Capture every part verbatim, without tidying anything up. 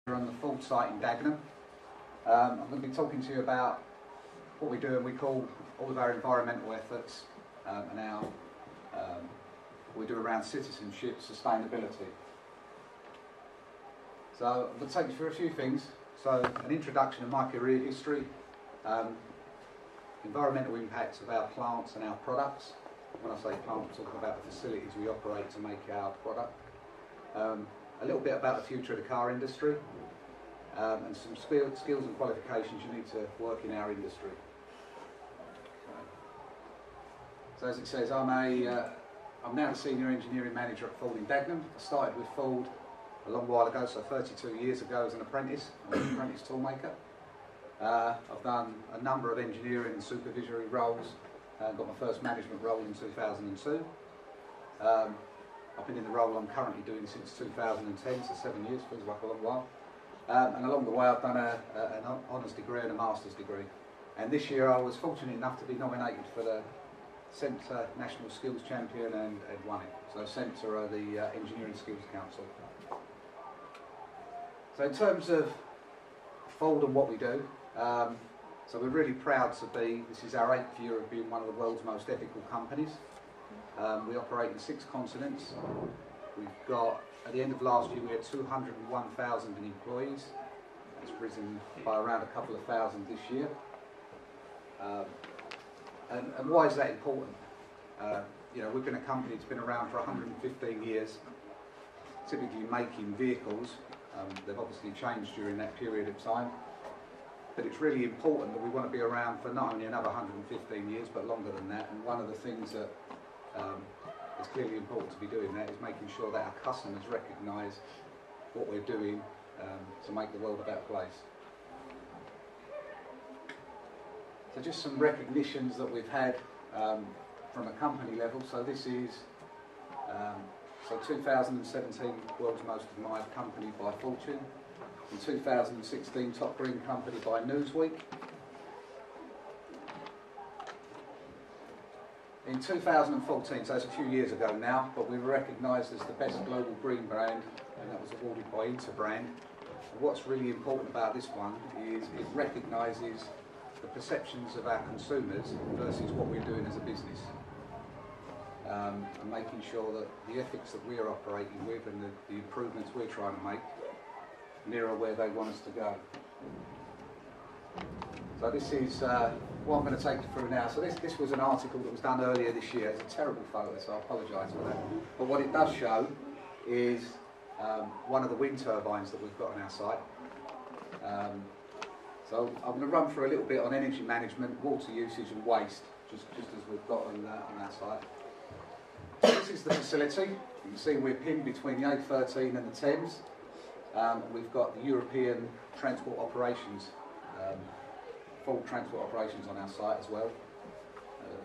We're on the Ford site in Dagenham. Um, I'm going to be talking to you about what we do, and we call all of our environmental efforts um, and our um, what we do around citizenship, sustainability. So I'm going to take you through a few things. So an introduction of my career history, um, environmental impacts of our plants and our products. When I say plant, I'm talking about the facilities we operate to make our product. Um, a little bit about the future of the car industry, um, and some skill, skills and qualifications you need to work in our industry. So as it says, I'm, a, uh, I'm now the Senior Engineering Manager at Ford in Dagenham. I started with Ford a long while ago, so thirty-two years ago as an apprentice, I'm an apprentice toolmaker. Uh, I've done a number of engineering and supervisory roles, and got my first management role in two thousand two. Um, I've been in the role I'm currently doing since two thousand ten, so seven years, feels like a long while. Um, and along the way I've done a, a, an honours degree and a master's degree. And this year I was fortunate enough to be nominated for the Centre National Skills Champion and, and won it. So Centre are the uh, Engineering Skills Council. So in terms of Ford and what we do, um, so we're really proud to be, this is our eighth year of being one of the world's most ethical companies. Um, we operate in six continents. We've got, at the end of last year, we had two hundred and one thousand employees. That's risen by around a couple of thousand this year. Um, and, and why is that important? Uh, you know, we've been a company that's been around for one hundred and fifteen years, typically making vehicles. Um, they've obviously changed during that period of time. But it's really important that we want to be around for not only another one hundred and fifteen years, but longer than that. And one of the things that um, is clearly important to be doing that is making sure that our customers recognise what we're doing um, to make the world a better place. So just some recognitions that we've had um, from a company level. So this is um, so two thousand seventeen World's Most Admired Company by Fortune. In two thousand sixteen, Top Green Company by Newsweek. In two thousand fourteen, so that's a few years ago now, but we were recognised as the best global green brand, and that was awarded by Interbrand. And what's really important about this one is it recognises the perceptions of our consumers versus what we're doing as a business. Um, and making sure that the ethics that we're operating with and the, the improvements we're trying to make mirror where they want us to go. So this is uh, what I'm going to take you through now. So this, this was an article that was done earlier this year. It's a terrible photo, so I apologise for that. But what it does show is um, one of the wind turbines that we've got on our site. Um, so I'm going to run through a little bit on energy management, water usage and waste, just, just as we've got on, uh, on our site. So this is the facility. You can see we're pinned between the A thirteen and the Thames. Um, we've got the European Transport Operations, um, full transport operations on our site as well. Uh,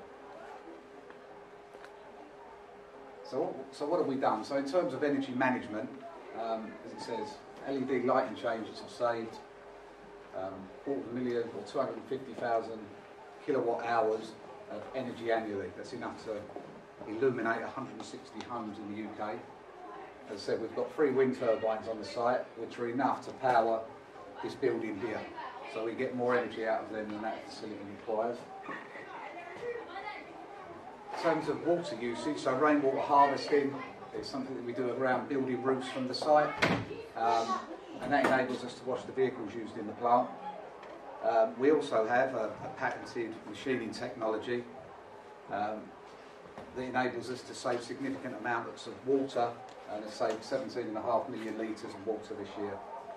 so, what, so what have we done? So in terms of energy management, um, as it says, L E D lighting changes have saved um, quarter of a million or two hundred and fifty thousand kilowatt hours of energy annually. That's enough to illuminate one hundred and sixty homes in the U K. As I said, we've got three wind turbines on the site, which are enough to power this building here. So we get more energy out of them than that facility requires. In terms of water usage, so rainwater harvesting is something that we do around building roofs from the site. Um, and that enables us to wash the vehicles used in the plant. Um, we also have a, a patented machining technology um, that enables us to save significant amounts of water, and has saved seventeen and a half million litres of water this year.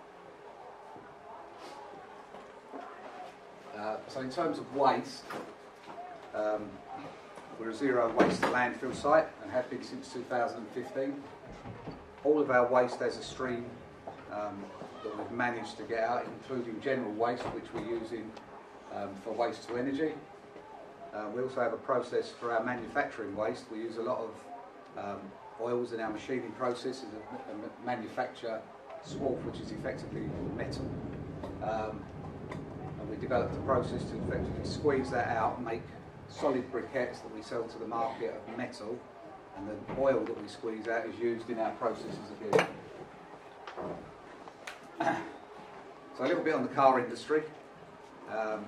Uh, so in terms of waste, um, we're a zero waste to landfill site and have been since two thousand fifteen. All of our waste has a stream um, that we've managed to get out, including general waste, which we're using um, for waste to energy. Uh, we also have a process for our manufacturing waste. We use a lot of um, oils in our machining processes and manufacture swarf, which is effectively metal. Um, and we developed a process to effectively squeeze that out and make solid briquettes that we sell to the market of metal, and the oil that we squeeze out is used in our processes again. So a little bit on the car industry. Um,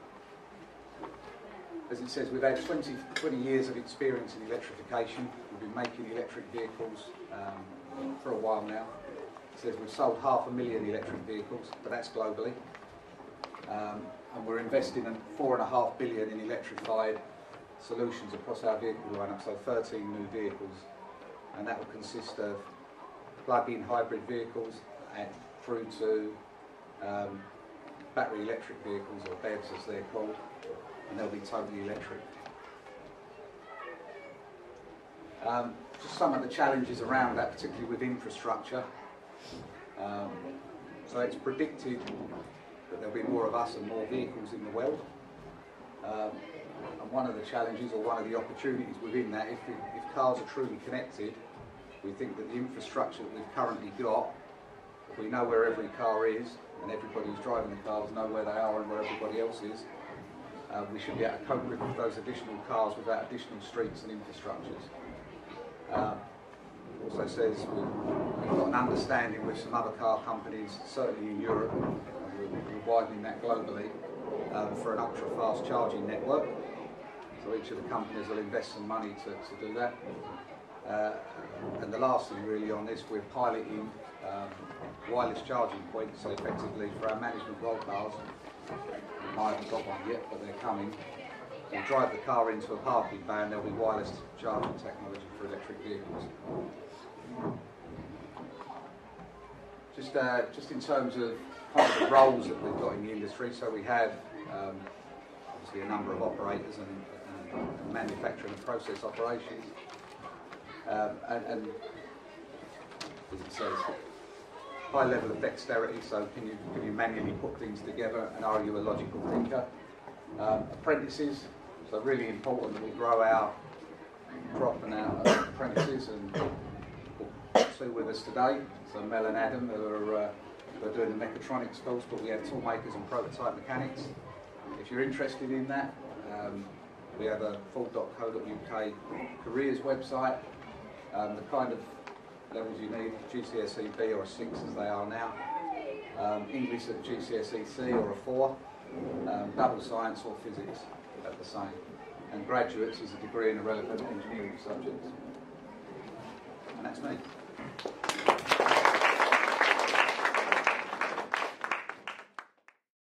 as it says, we've had twenty, twenty years of experience in electrification. We've been making electric vehicles um, for a while now. It says we've sold half a million electric vehicles, but that's globally. Um, and we're investing in four and a half billion in electrified solutions across our vehicle lineup, so thirteen new vehicles. And that will consist of plug-in hybrid vehicles and through to um, battery electric vehicles, or B E Vs as they're called, and they'll be totally electric. Um, just some of the challenges around that, particularly with infrastructure. Um, so it's predicted that there'll be more of us and more vehicles in the world. Um, and one of the challenges, or one of the opportunities within that, if, it, if cars are truly connected, we think that the infrastructure that we've currently got, if we know where every car is, and everybody who's driving the cars know where they are and where everybody else is, uh, we should be able to cope with those additional cars without additional streets and infrastructures. Um, also says we've, we've got an understanding with some other car companies, certainly in Europe, and we're, we're widening that globally, um, for an ultra-fast charging network. So each of the companies will invest some money to, to do that. Uh, and the last thing really on this, we're piloting um, wireless charging points, so effectively for our management role cars. I haven't got one yet, but they're coming. So you drive the car into a parking bay and there'll be wireless charging technology for electric vehicles. Just, uh, just in terms of kind of the roles that we've got in the industry, so we have um, obviously a number of operators and, and, and manufacturing and process operations. Um, and, and as it says, high level of dexterity, so can you, can you manually put things together, and are you a logical thinker? Um, apprentices, so really important that we grow our crop and our apprentices, and two with us today, so Mel and Adam, who are, uh, who are doing the mechatronics course, but we have tool makers and prototype mechanics. If you're interested in that, um, we have a full dot co dot U K careers website. Um, the kind of levels you need, G C S E B or a six as they are now, um, English at G C S E C or a four, um, double science or physics at the same, and graduates is a degree in a relevant engineering subject. And that's me.